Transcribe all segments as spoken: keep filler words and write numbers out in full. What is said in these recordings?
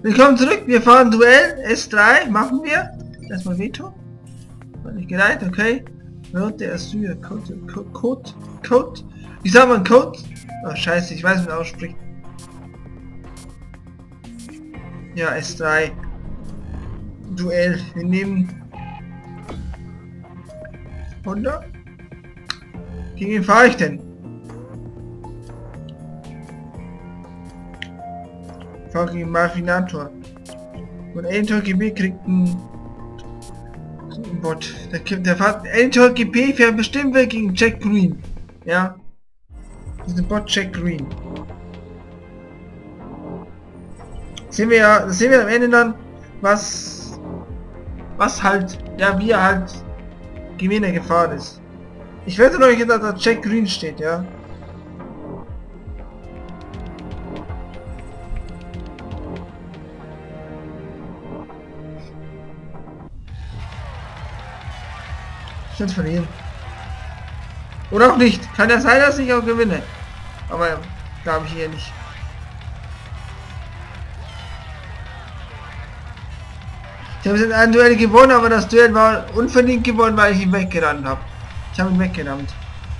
Willkommen zurück, wir fahren Duell, S drei, machen wir. Erstmal Veto. War nicht gereicht, okay. Rote Asyl, Code, Code, Code, Code. Ich sag mal Code. Oh scheiße, ich weiß, wie man ausspricht. Ja, S drei. Duell, wir nehmen Honda. Gegen wen fahre ich denn? Ich fahre gegen Marfinator. Und Editor G B kriegt ein Bot. Der, der fährt Editor G P fährt bestimmt weg gegen Jack Green. Ja. Das ist ein Bot Jack Green. Sehen wir ja, das sehen wir am Ende dann, was was halt, ja, wie er halt Gewinner gefahren ist. Ich werde euch jetzt, dass da Jack Green steht, ja. Ich kann verlieren. Oder auch nicht. Kann ja sein, dass ich auch gewinne. Aber glaube ich eher nicht. Ich habe jetzt ein Duell gewonnen, aber das Duell war unverdient gewonnen, weil ich ihn weggerannt habe. Ich habe ihn weggerannt.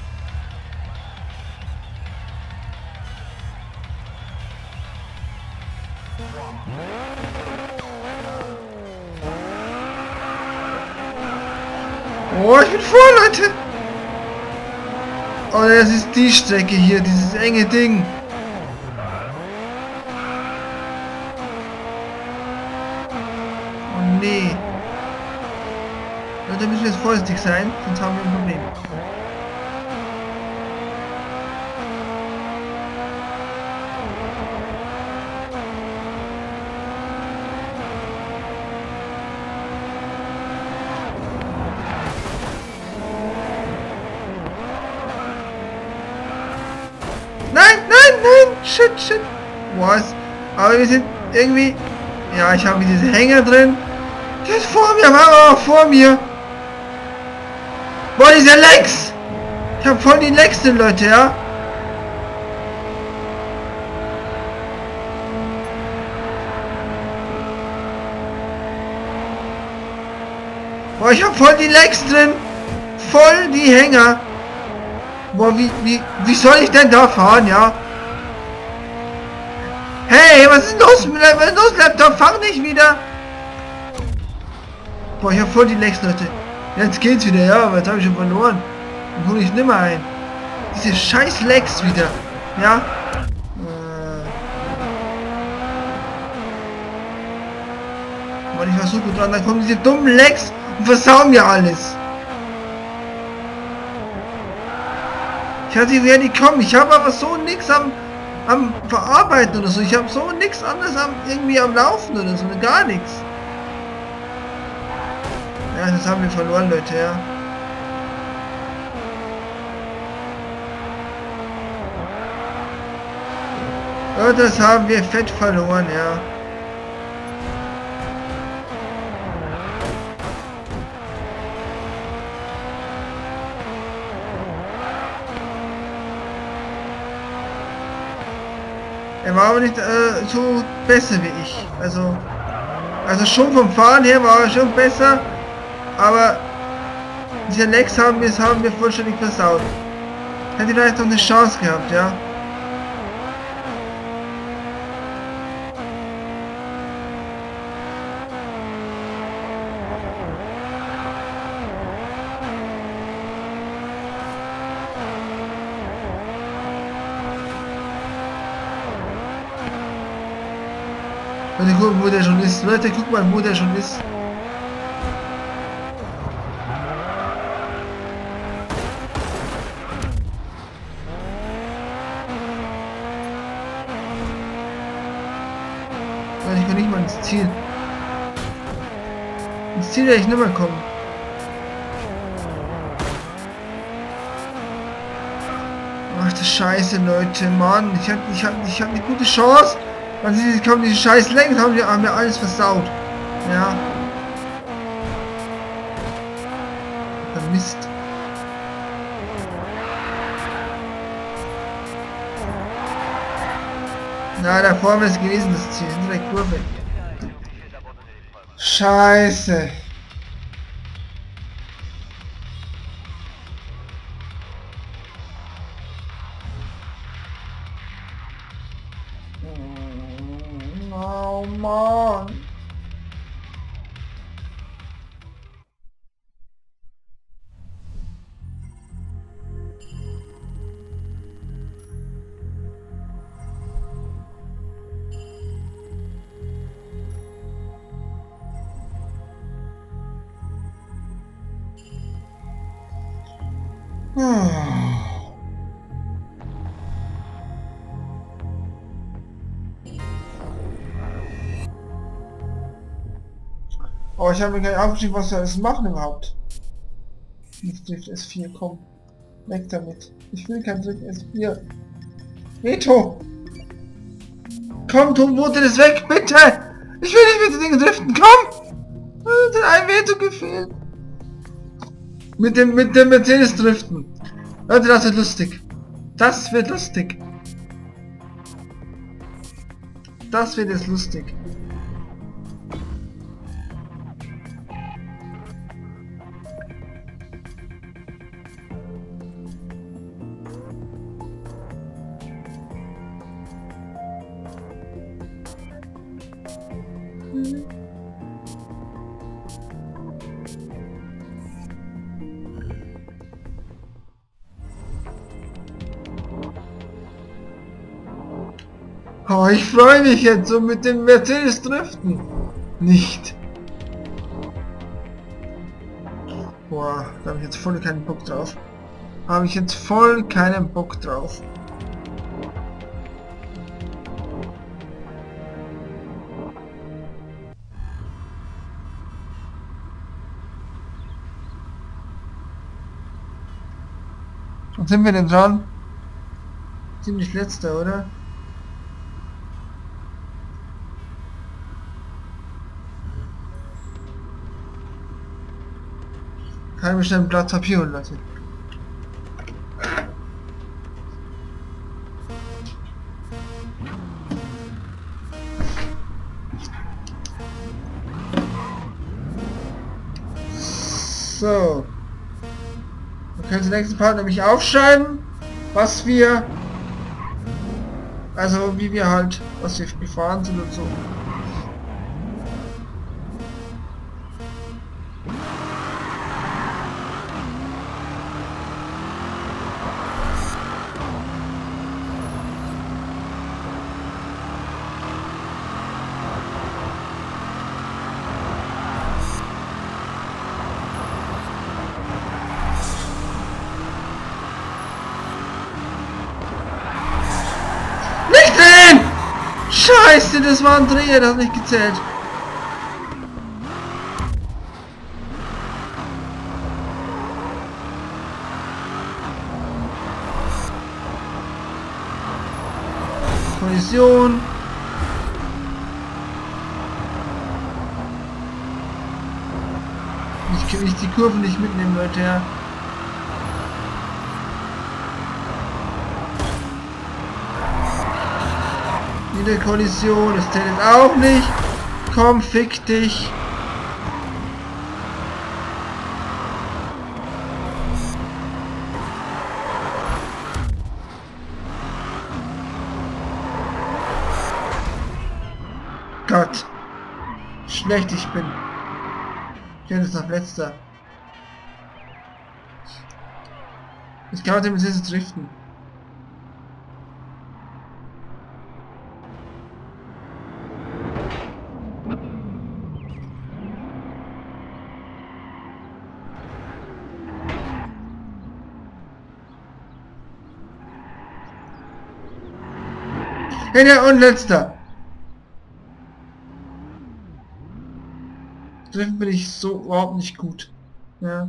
Oh, ich bin vor, Leute! Oh, das ist die Strecke hier, dieses enge Ding. Oh nee. Leute, müssen wir jetzt vorsichtig sein, sonst haben wir ein Problem. Nein, nein, nein! Shit, shit! Was? Aber wir sind irgendwie... Ja, ich habe diese Hänger drin. Der ist vor mir, aber auch vor mir. Boah, diese Lex! Ich habe voll die Lex drin, Leute, ja? Boah, ich habe voll die Lex drin. Voll die Hänger. Boah, wie, wie, wie soll ich denn da fahren, ja? Hey, was ist los? Was ist los, Laptop? Fang nicht wieder! Boah, ich hab voll die Lex, Leute. Jetzt geht's wieder, ja, aber jetzt habe ich schon verloren. Dann hole ich nimmer ein. Diese scheiß Lex wieder, ja? Boah, ich war so gut dran, dann kommen diese dummen Lex und versauen mir alles. Ich hatte wer die kommen. Ich habe aber so nix am, am Verarbeiten oder so. Ich habe so nix anderes am irgendwie am Laufen oder so. Gar nichts. Ja, das haben wir verloren, Leute, ja. Ja, das haben wir fett verloren, ja. Er war aber nicht äh, so besser wie ich. Also, also schon vom Fahren her war er schon besser, aber diese Lex haben wir, haben wir vollständig versaut. Hätte vielleicht noch eine Chance gehabt, ja. Leute, gucken, wo der schon ist. Leute, guck mal, wo der schon ist. Leute, ich kann nicht mal ins Ziel. Ins Ziel werde ich nicht mehr kommen. Ach, das Scheiße, Leute, Mann. Ich hatte ich hab, ich hab eine gute Chance. Weil sie kommen diese scheiß Längen, haben wir, haben wir alles versaut. Ja. Mist. Na, da vorne ist gewesen das Ziel, hinter der Kurve. Scheiße. Oh Mann. Oh, ich habe mir gar nicht aufgeschrieben, was wir alles machen überhaupt. Jetzt Drift S vier, komm. Weg damit. Ich will kein Drift S vier. Veto! Komm, Tom, Mutter ist weg, bitte! Ich will nicht mit den Dingen driften, komm! Hat ein Veto gefehlt. Mit dem, mit dem Mercedes driften. Leute, das wird lustig. Das wird lustig. Das wird jetzt lustig. Oh, ich freue mich jetzt so mit dem Mercedes driften. Nicht. Boah, da habe ich jetzt voll keinen Bock drauf. Habe ich jetzt voll keinen Bock drauf. Und sind wir denn dran? Ziemlich letzter, oder? Kann ich mir schnell ein Blatt Papier holen lassen. So. Wir können den nächsten Part nämlich aufschreiben, was wir, also wie wir halt, was wir gefahren sind und so. Scheiße, das war ein Dreher, das hat nicht gezählt. Kollision. Ich kann nicht die Kurven nicht mitnehmen, Leute. Ja. Wieder Kollision, das zählt jetzt auch nicht. Komm, fick dich. Gott. Schlecht ich bin. Ich bin jetzt noch letzter. Ich kann mit dem Mercedes driften. Ja, und letzter. Driften bin ich so überhaupt nicht gut. Ja.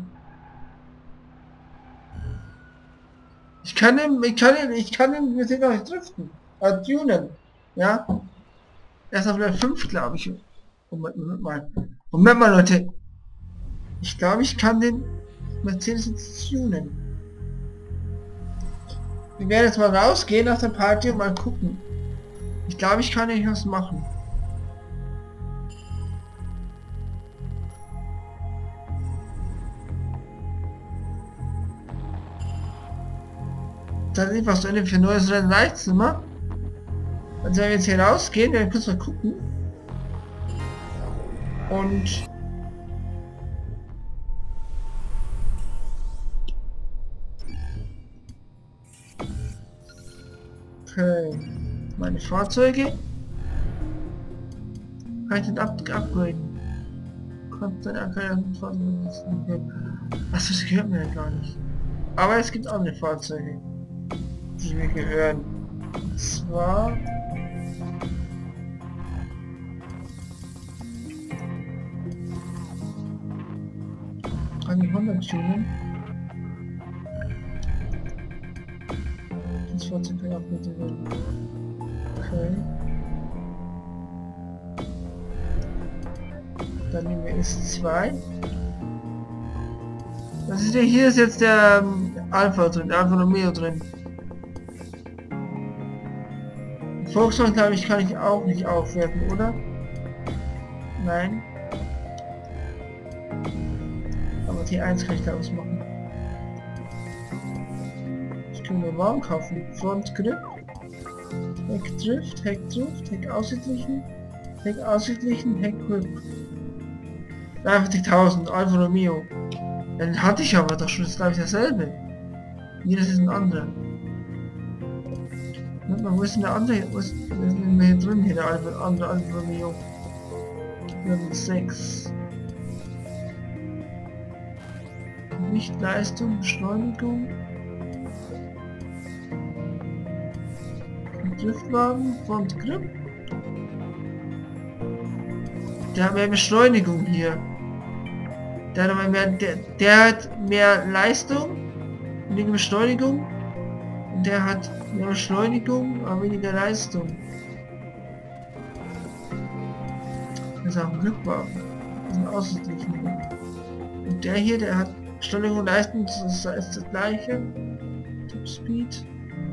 Ich kann den, ich kann den, ich kann den, wir sehen noch nicht driften. Äh, tunen. Ja. Erst auf Level fünf, glaube ich. Moment, Moment mal. Moment mal, Leute. Ich glaube, ich kann den Mercedes jetzt tunen. Wir werden jetzt mal rausgehen nach der Party und mal gucken. Ich glaube, ich kann nicht was machen. tatsächlich was zu Ende für ein neues Rennen reicht immer. Also wenn wir jetzt hier rausgehen, werden wir kurz mal gucken. Und okay, meine Fahrzeuge kann ich den up upgraden. Kommt dann Fahrzeuge. Achso, das gehört mir ja gar nicht. Aber es gibt andere Fahrzeuge, die mir gehören. Und zwar kann ich hundert tunen. Das Fahrzeug kann abgebildet werden. Okay. Dann nehmen wir S zwei. Das ist ja, hier ist jetzt der ähm, Alpha drin, der Alfa Romeo drin. Volkswagen, glaube ich, kann ich auch nicht aufwerten, oder? Nein. Aber T eins kann ich daraus machen. Ich kann mir warm kaufen. Front Grip. Heck Drift, Heck Drift, Heck ausgeglichen, Heck ausgeglichen, Heck Grip. dreiundvierzigtausend, Alfa Romeo. Den hatte ich aber doch schon, das ist glaube ich dasselbe. Hier, das ist ein anderer. Wo ist denn der andere? Wo ist denn hier drin? Hier der Alfa, andere Alfa Romeo. Level sechs. Gewicht, Leistung, Beschleunigung. Driftwagen, Front Grip. Der hat mehr Beschleunigung hier. Der hat, mehr, der, der hat mehr Leistung, weniger Beschleunigung. Und der hat mehr Beschleunigung, aber weniger Leistung. Das ist auch ein Glückwagen. Das ist ein ausgeglichen. Und der hier, der hat Beschleunigung und Leistung, das ist das gleiche. Top Speed.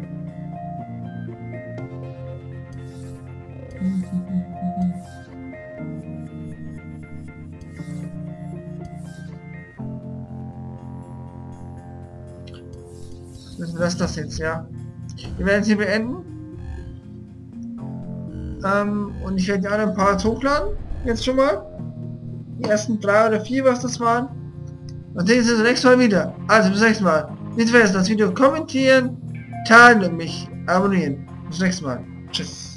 Das ist das jetzt, ja. Wir werden es hier beenden. Ähm, und ich werde die anderen Parts hochladen. Jetzt schon mal. Die ersten drei oder vier, was das waren. Und sehen wir uns das nächste Mal wieder. Also bis zum nächsten Mal. Nicht vergessen, das Video kommentieren, teilen und mich abonnieren. Bis zum nächsten Mal. Tschüss.